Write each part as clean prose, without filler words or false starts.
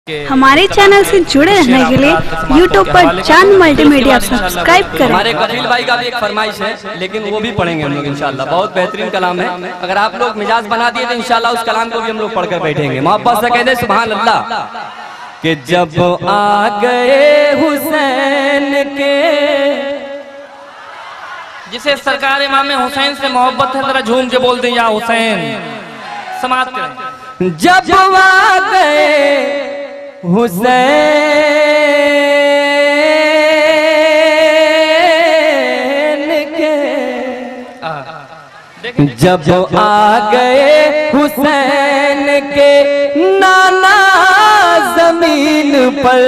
हमारे चैनल से जुड़े रहने के लिए YouTube पर चांद मल्टीमीडिया सब्सक्राइब करें। हमारे कफील भाई का भी एक फरमाइश है, लेकिन वो भी पढ़ेंगे हम लोग इंशाल्लाह। बहुत बेहतरीन कलाम है, अगर आप लोग मिजाज बना दिए तो इंशाल्लाह उस कलाम को भी हम लोग पढ़कर बैठेंगे। मोहब्बत से कहते सुभान अल्लाह। कि जब आ गए हुसैन के, जिसे सरकार इमाम हुसैन से मोहब्बत है जरा झूम के बोल दें या हुसैन। समाप्त करें। जब आ गए हुसैन के, जब आ गए हुसैन के नाना जमीन पर,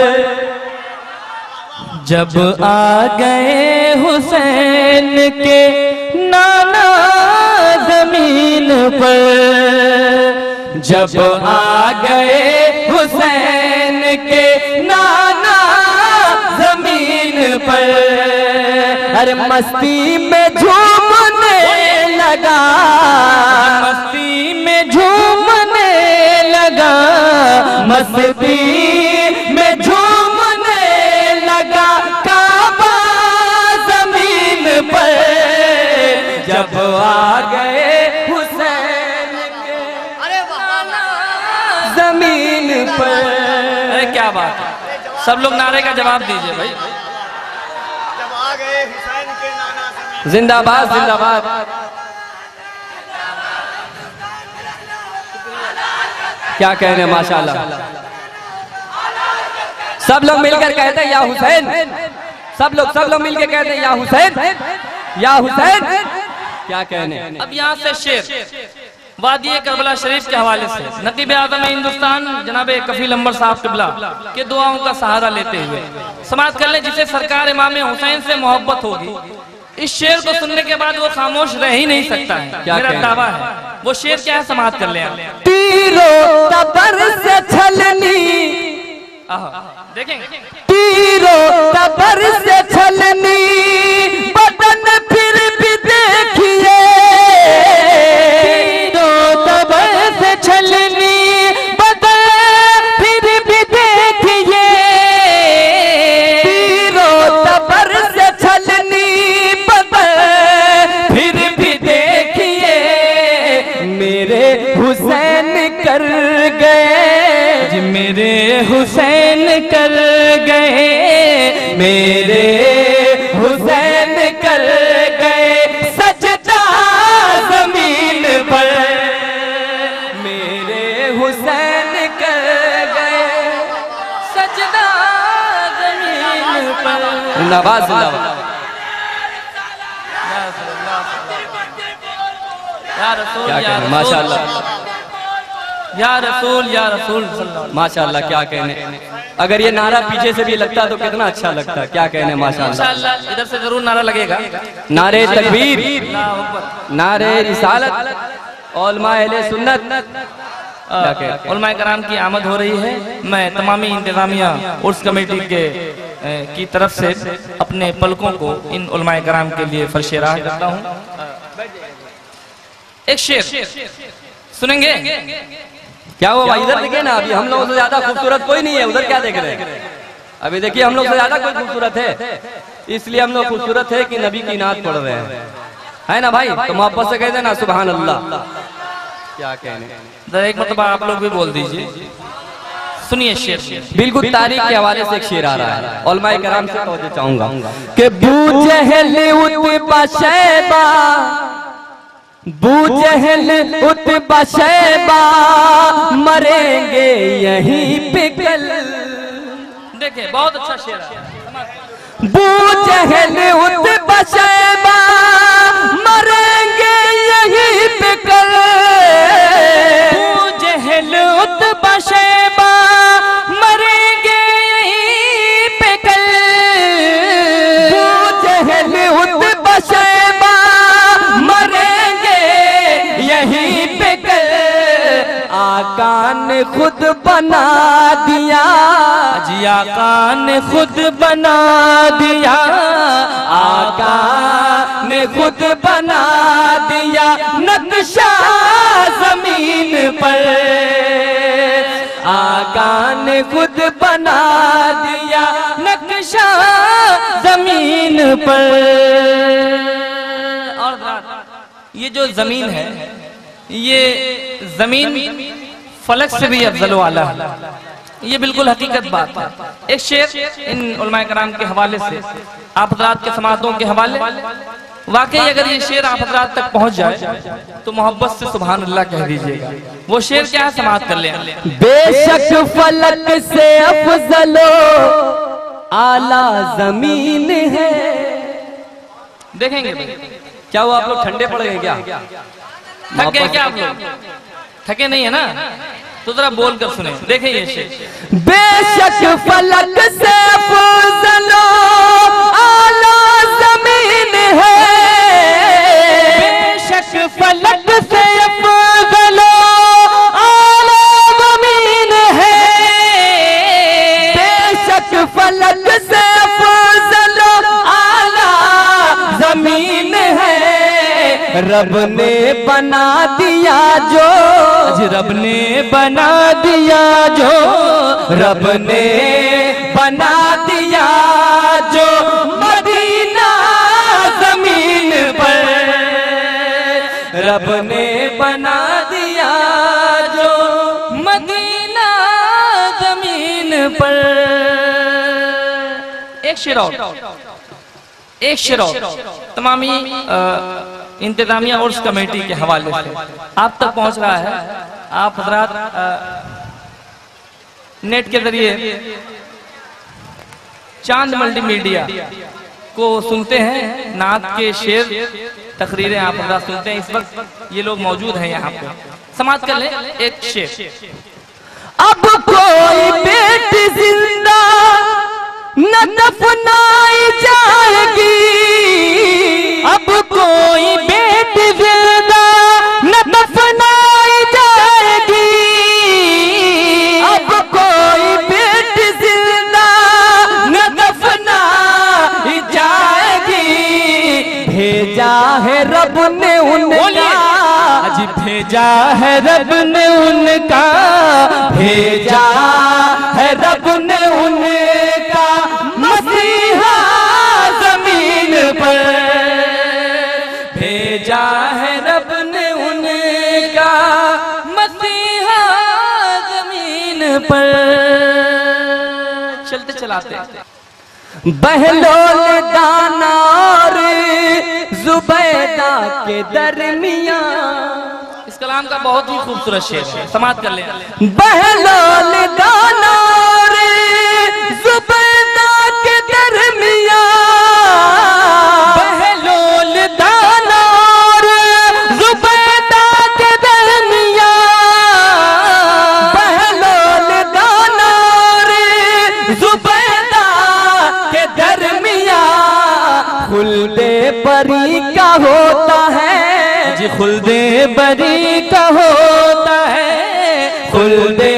जब आ गए हुसैन के नाना जमीन पर, जब आ गए हुसैन के नाना जमीन पर, अरे मस्ती में झूमने लगा, मस्ती में झूमने लगा, मस्ती में झूमने लगा काबा जमीन पर, जब आ गए हुसैन के जमीन पर। अरे क्या बात है, सब लोग नारे का जवाब दीजिए भाई। जब आ गए हुसैन के नाना जमीन, जिंदाबाद जिंदाबाद। क्या कह रहे हैं माशाल्लाह। सब लोग मिलकर कहते हैं या हुसैन, सब लोग मिलकर कहते हैं या हुसैन, या हुसैन। क्या कहने। अब यहाँ से शेर वादी करबला शरीफ के हवाले से नकीब आज़म हिंदुस्तान जनाब कफील अंबर साहब किबला के दुआओं का सहारा लेते हुए समाप्त कर ले। जिसे सरकार इमाम हुसैन से मोहब्बत होगी, इस शेर को सुनने के बाद वो खामोश रह ही नहीं सकता है, मेरा दावा है। वो शेर क्या है, समाप्त कर ले। तीरों तबर से छलनी, देखेंगे तीरों तबर से छलनी, बदन फिर भी देखिए, तीरों तबर से छलनी, बदन फिर भी देखिए, तीरों तबर से छलनी, बदन फिर भी देखिए, मेरे हुसैन कर गए जी, मेरे हुसैन कर गए, मेरे हुसैन कर गए सजदा जमीन पर, मेरे हुसैन कर गए सजदा जमीन पर। नवाज माशाल्लाह, या रसूल या रसूल माशाल्लाह। क्या कहने, अगर ये नारा पीछे से भी लगता तो कितना अच्छा लगता। क्या कहने माशाल्लाह। इधर से जरूर नारा लगेगा, नारे तकबीर, नारे रिसालत, उलमा अहले सुन्नत। उलमा कराम की आमद हो रही है। मैं तमामी इंतजामिया उर्स कमेटी के की तरफ से अपने पलकों को इन उलमा कराम के लिए फरशेराह करता हूँ। एक शेर सुनेंगे। क्या वो भाई इधर देखे ना, अभी हम लोगों से ज्यादा खूबसूरत कोई नहीं है, उधर क्या देख रहे हैं। अभी देखिए हम लोग से ज्यादा कोई खूबसूरत है, इसलिए हम लोग खूबसूरत है कि नबी की नात पढ़ रहे हैं, है ना भाई। तो मोहब्बत से कहते ना सुभान अल्लाह। क्या कहने, एक मतलब आप लोग भी बोल दीजिए। सुनिए शेर, बिल्कुल तारीख के हवाले से एक शेर आ रहा है, उलमाए कराम से तवज्जो चाहूंगा कि बू जहल उत्बा शैबा, बू जहल उत्बा शैबा, मरेंगे यहीं पे कल। देखिए बहुत अच्छा शेर है। बू जहल उत्बा शैबा, मरेंगे यहीं पे कल, बू जहल उत्बा शैबा, मरेंगे यहीं पे कल, बू जहल उत्बा शैबा, मरेंगे यहीं पे कल। आका ने खुद बना दिया जी, आका ने खुद बना दिया, आका ने खुद बना दिया नक्शा जमीन पर। आका ने खुद बना दिया नक्शा जमीन पर। और ये जो जमीन है, ये जमीन फलक से भी अफजल वाला है, ये बिल्कुल हकीकत बात है। एक शेर इन उलमाए कराम के हवाले से, आप हज़रात के समातों के हवाले, वाकई अगर ये शेर आप हज़रात तक पहुंच जाए तो मोहब्बत से सुभान अल्लाह कह दीजिएगा। वो शेर क्या है, समात कर लें। बेशक फलक से अफजलो आला जमीन है। देखेंगे क्या हुआ, आप लोग ठंडे पड़ गए क्या? थक गए क्या आप लोग? थके नहीं है ना, तो जरा बोल कर सुने। देखें ये शेर। बेशक फलक से अफजलो आला जमीन है। बेशक फलक से अफजलो आला जमीन है। बेशक फलक से अफजलो आला जमीन है। रब ने बना दिया जो, रब ने बना दिया जो, रब ने बना दिया जो मदीना जमीन पर। रब ने बना दिया जो मदीना जमीन पर। एक शेर और, एक शेर और तमामी इंतजामिया उर्स कमेटी के हवाले से आप तक पहुंच रहा है। आप हजरात नेट के जरिए चांद मल्टीमीडिया को सुनते हैं, नात के शेर तकरीरें आप हजरात सुनते हैं। इस वक्त ये लोग मौजूद हैं यहाँ पे, समाप्त कर लें एक शेर। अब कोई बेटी जिंदा न दफनाई जाएगी। अब कोई बेटी जिंदा न दफनाई जाएगी। अब कोई बेटी जिंदा न दफनाई जाएगी। भेजा है रब ने उनका, आज भेजा है रब ने उनका, भेजा है रब ने उनका मसीहा जमीन पर। भेजा है रब ने उनका मसीहा जमीन पर। चलते चलाते बहलोल दाना और जुबैदा के दरमिया। इस कलाम का बहुत ही खूबसूरत शेर है, समाप्त कर लें। बहलोल दाना और जुबैदा के दरमिया। बहलोल दाना और जुबैदा के दरमिया। बहलोल दाना और जुबैदा के दरमिया। खुल्दे बरी का होता है जी, खुल्दे बरी का होता है। खुल्दे